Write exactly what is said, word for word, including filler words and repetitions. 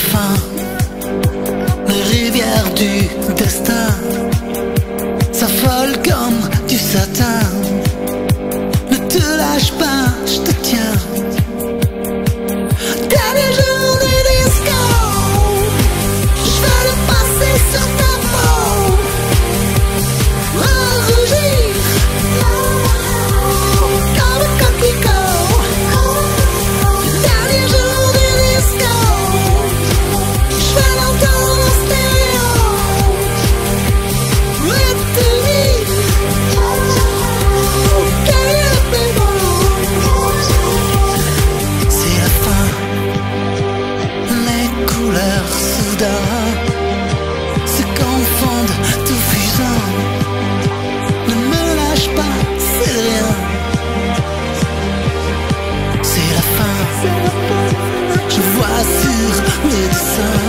fin, les rivières du destin s'affolent comme du satin. Ne te lâche pas, je te tiens. Dernier jour du disco, je veux le passer sur ta peau, rougir comme un coquelicot. Dernier jour du disco, je veux l'entendre en stéréo. Et te dire qu'elle est plus beau. C'est la fin, les couleurs soudain se confondent tout fusant. Ne me lâche pas, c'est rien. C'est la fin, je vois sur le dessin